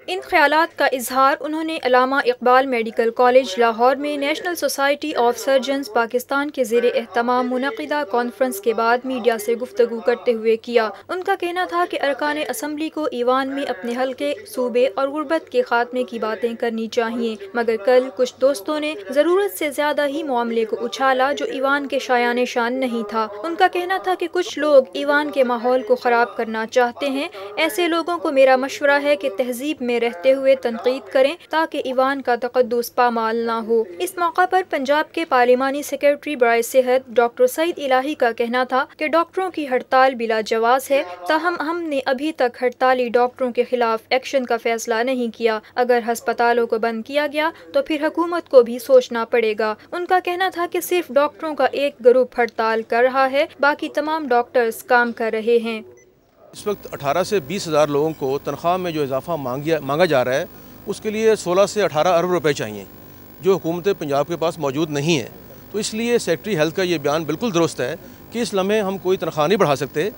ان خیالات کا اظہار انہوں نے علامہ اقبال میڈیکل کالج لاہور میں national society of surgeons Pakistan کے زیر اہتمام منعقدہ کانفرنس کے بعد میڈیا سے گفتگو کرتے ہوئے کیا۔ ان کا کہنا تھا کہ ارکان اسمبلی کو ایوان میں اپنے حلقے، صوبے اور غربت کے خاتمے کی باتیں کرنی چاہیے، مگر کل کچھ دوستوں نے ضرورت سے زیادہ ہی معاملے کو اچھالا جو ایوان کے شایان شان نہیں تھا۔ ان کا کہنا تھا کہ کچھ لوگ ایوان کے ماحول کو خراب کرنا چاہتے ہیں۔ ایسے لوگوں کو میرا مشورہ ہے کہ تہذیب میں رہتے ہوئے تنقید کریں تاکہ ایوان کا تقدس پامال نہ ہو۔ اس موقع پر پنجاب کے پارلیمانی سیکرٹری برائے صحت ڈاکٹر سعید الہی کا کہنا تھا کہ ڈاکٹروں کی ہڑتال بلا جواز ہے، تاہم ہم نے ابھی تک ہڑتالی ڈاکٹروں کے خلاف ایکشن کا فیصلہ نہیں کیا۔ اگر ہسپتالوں کو بند کیا گیا تو پھر حکومت کو بھی سوچنا پڑے گا۔ ان کا کہنا تھا کہ صرف ڈاکٹروں کا ایک گروپ ہڑتال کر رہا ہے، باقی تمام ڈاکٹرز کام کر رہے ہیں۔ اس وقت 18 سے 20 ہزار لوگوں کو تنخواہ میں جو اضافہ مانگا جا رہا ہے اس کے لیے 16 سے 18 ارب روپے چاہیے، جو حکومت پنجاب کے پاس موجود نہیں ہے۔ تو اس لیے سیکرٹری ہیلتھ کا یہ بیان بالکل درست ہے کہ اس لمحے ہم کوئی تنخواہ نہیں بڑھا سکتے۔